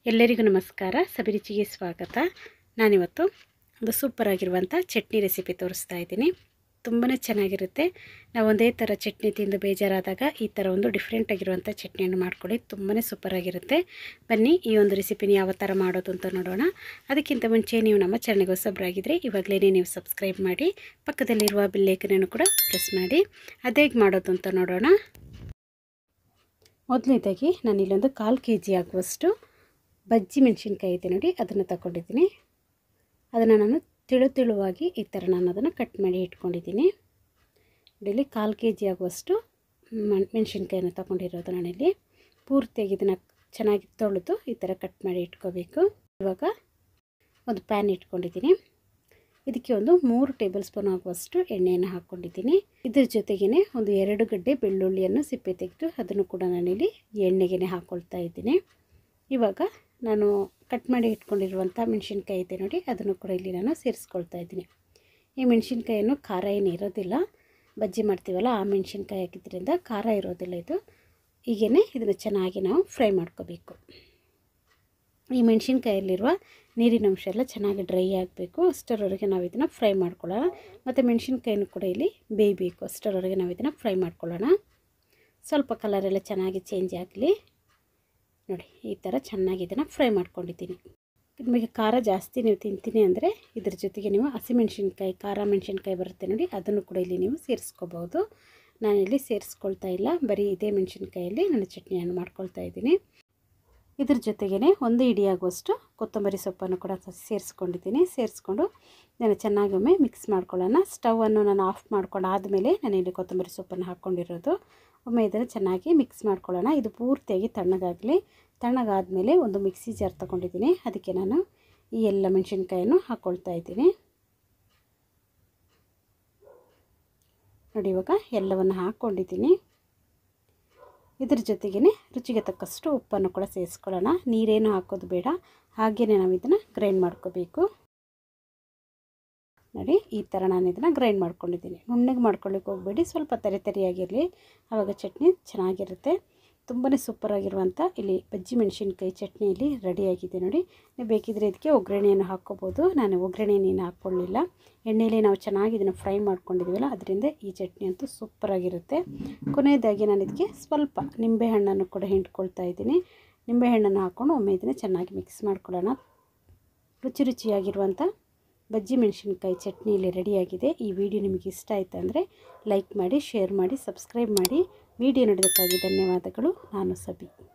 ಎಲ್ಲರಿಗೂ ನಮಸ್ಕಾರ. ಸಬಿರುಚಿಗೆ ಸ್ವಾಗತ. ನಾನಿವತ್ತು ಒಂದು ಸೂಪರ್ ಆಗಿರುವಂಥ ಚಟ್ನಿ ರೆಸಿಪಿ ತೋರಿಸ್ತಾ ಇದ್ದೀನಿ. ತುಂಬಾ ಚೆನ್ನಾಗಿರುತ್ತೆ. ನಾವು ಒಂದೇ ಥರ ಚಟ್ನಿ ತಿಂದು ಬೇಜಾರಾದಾಗ ಈ ಥರ ಒಂದು ಡಿಫ್ರೆಂಟ್ ಆಗಿರುವಂಥ ಚಟ್ನಿಯನ್ನು ಮಾಡ್ಕೊಳ್ಳಿ. ತುಂಬಾ ಸೂಪರ್ ಆಗಿರುತ್ತೆ. ಬನ್ನಿ ಈ ಒಂದು ರೆಸಿಪಿನ ಯಾವ ಥರ ಮಾಡೋದು ಅಂತ ನೋಡೋಣ. ಅದಕ್ಕಿಂತ ಮುಂಚೆ ನೀವು ನಮ್ಮ ಚಾನಲ್ಗೆ ಹೊಸಬರಾಗಿದ್ದರೆ ಇವಾಗಲೇ ನೀವು ಸಬ್ಸ್ಕ್ರೈಬ್ ಮಾಡಿ, ಪಕ್ಕದಲ್ಲಿರುವ ಬೆಲ್ ಐಕನನ್ನು ಕೂಡ ಪ್ರೆಸ್ ಮಾಡಿ. ಅದೇಗೆ ಮಾಡೋದು ಅಂತ ನೋಡೋಣ. ಮೊದಲನೇದಾಗಿ ನಾನು ಇಲ್ಲೊಂದು 1/4 kg ಆಗುವಷ್ಟು ಬಜ್ಜಿ ಮೆಣಸಿನ್ಕಾಯಿ ಇದೆ ನೋಡಿ, ಅದನ್ನು ತಗೊಂಡಿದ್ದೀನಿ. ಅದನ್ನು ನಾನು ತಿಳುವಾಗಿ ಈ ಥರ ನಾನು ಅದನ್ನು ಕಟ್ ಮಾಡಿ ಇಟ್ಕೊಂಡಿದ್ದೀನಿ. ಇಲ್ಲಿ 1/4 kg ಆಗುವಷ್ಟು ಮೆಣಸಿನ್ಕಾಯಿನ ತಗೊಂಡಿರೋದು. ನಾನಿಲ್ಲಿ ಪೂರ್ತಿಯಾಗಿ ಇದನ್ನು ಚೆನ್ನಾಗಿ ತೊಳೆದು ಈ ಥರ ಕಟ್ ಮಾಡಿ ಇಟ್ಕೋಬೇಕು. ಇವಾಗ ಒಂದು ಪ್ಯಾನ್ ಇಟ್ಕೊಂಡಿದ್ದೀನಿ. ಇದಕ್ಕೆ ಒಂದು 3 ಟೇಬಲ್ ಸ್ಪೂನ್ ಆಗುವಷ್ಟು ಎಣ್ಣೆಯನ್ನು ಹಾಕ್ಕೊಂಡಿದ್ದೀನಿ. ಇದ್ರ ಜೊತೆಗೇ ಒಂದು 2 ಗಡ್ಡೆ ಬೆಳ್ಳುಳ್ಳಿಯನ್ನು ಸಿಪ್ಪೆ ತೆಗೆದು ಅದನ್ನು ಕೂಡ ನಾನಿಲ್ಲಿ ಎಣ್ಣೆಗೆ ಹಾಕ್ಕೊಳ್ತಾ ಇದ್ದೀನಿ. ಇವಾಗ ನಾನು ಕಟ್ ಮಾಡಿ ಇಟ್ಕೊಂಡಿರುವಂಥ ಮೆಣಸಿನ್ಕಾಯಿ ಇದೆ ನೋಡಿ, ಅದನ್ನು ಕೂಡ ಇಲ್ಲಿ ನಾನು ಸೇರಿಸ್ಕೊಳ್ತಾ ಇದ್ದೀನಿ. ಈ ಮೆಣಸಿನ್ಕಾಯನ್ನು ಖಾರ ಏನು ಇರೋದಿಲ್ಲ, ಬಜ್ಜಿ ಮಾಡ್ತೀವಲ್ಲ ಆ ಮೆಣಸಿನ್ಕಾಯಿ ಹಾಕಿದ್ರಿಂದ ಖಾರ ಇರೋದಿಲ್ಲ ಇದು. ಹೀಗೇ ಇದನ್ನು ಚೆನ್ನಾಗಿ ನಾವು ಫ್ರೈ ಮಾಡ್ಕೋಬೇಕು. ಈ ಮೆಣಸಿನ್ಕಾಯಲ್ಲಿರುವ ನೀರಿನ ಅಂಶ ಎಲ್ಲ ಚೆನ್ನಾಗಿ ಡ್ರೈ ಆಗಬೇಕು. ಅಷ್ಟರವರೆಗೆ ನಾವು ಇದನ್ನು ಫ್ರೈ ಮಾಡ್ಕೊಳ್ಳೋಣ. ಮತ್ತು ಮೆಣಸಿನ್ಕಾಯಿನೂ ಕೂಡ ಇಲ್ಲಿ ಬೇಯಬೇಕು. ಅಷ್ಟರವರೆಗೆ ನಾವು ಇದನ್ನು ಫ್ರೈ ಮಾಡ್ಕೊಳ್ಳೋಣ. ಸ್ವಲ್ಪ ಕಲರೆಲ್ಲ ಚೆನ್ನಾಗಿ ಚೇಂಜ್ ಆಗಲಿ ನೋಡಿ. ಈ ಥರ ಚೆನ್ನಾಗಿ ಇದನ್ನು ಫ್ರೈ ಮಾಡ್ಕೊಂಡಿದ್ದೀನಿ. ನಿಮಗೆ ಖಾರ ಜಾಸ್ತಿ ನೀವು ತಿಂತೀನಿ ಅಂದರೆ ಇದ್ರ ಜೊತೆಗೆ ನೀವು ಹಸಿಮೆಣಸಿನ್ಕಾಯಿ, ಖಾರ ಮೆಣಸಿನ್ಕಾಯಿ ಬರುತ್ತೆ ನೋಡಿ, ಅದನ್ನು ಕೂಡ ಇಲ್ಲಿ ನೀವು ಸೇರಿಸ್ಕೋಬೋದು. ನಾನಿಲ್ಲಿ ಸೇರಿಸ್ಕೊಳ್ತಾ ಇಲ್ಲ, ಬರೀ ಇದೇ ಮೆಣಸಿನ್ಕಾಯಲ್ಲಿ ನಾನು ಚಟ್ನಿಯನ್ನು ಮಾಡ್ಕೊಳ್ತಾ ಇದ್ದೀನಿ. ಇದ್ರ ಜೊತೆಗೇ 1 ಹಿಡಿ ಆಗುವಷ್ಟು ಕೊತ್ತಂಬರಿ ಸೊಪ್ಪನ್ನು ಕೂಡ ಸೇರಿಸ್ಕೊಂಡಿದ್ದೀನಿ. ಸೇರಿಸ್ಕೊಂಡು ನಾನು ಚೆನ್ನಾಗಿ ಒಮ್ಮೆ ಮಿಕ್ಸ್ ಮಾಡ್ಕೊಳ್ಳೋಣ. ಸ್ಟವನ್ನು ನಾನು ಆಫ್ ಮಾಡ್ಕೊಂಡು ಆದಮೇಲೆ ನಾನು ಇಲ್ಲಿ ಕೊತ್ತಂಬರಿ ಸೊಪ್ಪನ್ನು ಹಾಕ್ಕೊಂಡಿರೋದು. ಒಮ್ಮೆ ಇದನ್ನು ಚೆನ್ನಾಗಿ ಮಿಕ್ಸ್ ಮಾಡ್ಕೊಳ್ಳೋಣ. ಇದು ಪೂರ್ತಿಯಾಗಿ ತಣ್ಣಗಾಗಲಿ. ತಣ್ಣಗಾದಮೇಲೆ ಒಂದು ಮಿಕ್ಸಿ ಜಾರ್ ತೊಗೊಂಡಿದ್ದೀನಿ. ಅದಕ್ಕೆ ನಾನು ಈ ಎಲ್ಲ ಮೆಣಸಿನ್ಕಾಯನ್ನು ಹಾಕ್ಕೊಳ್ತಾ ಇದ್ದೀನಿ ನೋಡಿ. ಇವಾಗ ಎಲ್ಲವನ್ನು ಹಾಕ್ಕೊಂಡಿದ್ದೀನಿ. ಇದ್ರ ಜೊತೆಗೇ ರುಚಿಗೆ ತಕ್ಕಷ್ಟು ಉಪ್ಪನ್ನು ಕೂಡ ಸೇರಿಸ್ಕೊಳ್ಳೋಣ. ನೀರೇನು ಹಾಕೋದು ಬೇಡ, ಹಾಗೆಯೇ ನಾವು ಇದನ್ನು ಗ್ರೈಂಡ್ ಮಾಡ್ಕೋಬೇಕು ನೋಡಿ. ಈ ಥರ ನಾನು ಇದನ್ನು ಗ್ರೈಂಡ್ ಮಾಡ್ಕೊಂಡಿದ್ದೀನಿ. ನುಣ್ಣಗೆ ಮಾಡ್ಕೊಳ್ಳಿಕ್ಕೆ ಹೋಗಬೇಡಿ, ಸ್ವಲ್ಪ ತರಿಯಾಗಿರಲಿ, ಆವಾಗ ಚಟ್ನಿ ಚೆನ್ನಾಗಿರುತ್ತೆ. ತುಂಬಾ ಸೂಪರಾಗಿರುವಂಥ ಇಲ್ಲಿ ಬಜ್ಜಿ ಮೆಣಸಿನ್ಕಾಯಿ ಚಟ್ನಿ ಇಲ್ಲಿ ರೆಡಿಯಾಗಿದೆ ನೋಡಿ. ನೀವು ಬೇಕಿದ್ದರೆ ಇದಕ್ಕೆ ಒಗ್ಗರಣೆಯನ್ನು ಹಾಕ್ಕೋಬೋದು. ನಾನು ಒಗ್ಗರಣೆಯನ್ನು ಹಾಕ್ಕೊಳ್ಳಿಲ್ಲ. ಎಣ್ಣೆಯಲ್ಲಿ ನಾವು ಚೆನ್ನಾಗಿ ಇದನ್ನು ಫ್ರೈ ಮಾಡ್ಕೊಂಡಿದ್ದೀವಲ್ಲ, ಅದರಿಂದ ಈ ಚಟ್ನಿ ಅಂತೂ ಸೂಪರಾಗಿರುತ್ತೆ. ಕೊನೆಯದಾಗಿ ನಾನು ಇದಕ್ಕೆ ಸ್ವಲ್ಪ ನಿಂಬೆಹಣ್ಣನ್ನು ಕೂಡ ಹಿಂಡ್ಕೊಳ್ತಾ ಇದ್ದೀನಿ. ನಿಂಬೆಹಣ್ಣನ್ನು ಹಾಕ್ಕೊಂಡು ಒಮ್ಮೆ ಇದನ್ನು ಚೆನ್ನಾಗಿ ಮಿಕ್ಸ್ ಮಾಡ್ಕೊಳ್ಳೋಣ. ರುಚಿಯಾಗಿರುವಂಥ ಬಜ್ಜಿ ಮೆಣಸಿನ್ಕಾಯಿ ಚಟ್ನಿ ಇಲ್ಲಿ ರೆಡಿಯಾಗಿದೆ. ಈ ವಿಡಿಯೋ ನಿಮಗೆ ಇಷ್ಟ ಆಯಿತು ಅಂದರೆ ಲೈಕ್ ಮಾಡಿ, ಶೇರ್ ಮಾಡಿ, ಸಬ್ಸ್ಕ್ರೈಬ್ ಮಾಡಿ. ವಿಡಿಯೋ ನೋಡೋದಕ್ಕಾಗಿ ಧನ್ಯವಾದಗಳು. ನಾನು ಸಬಿ.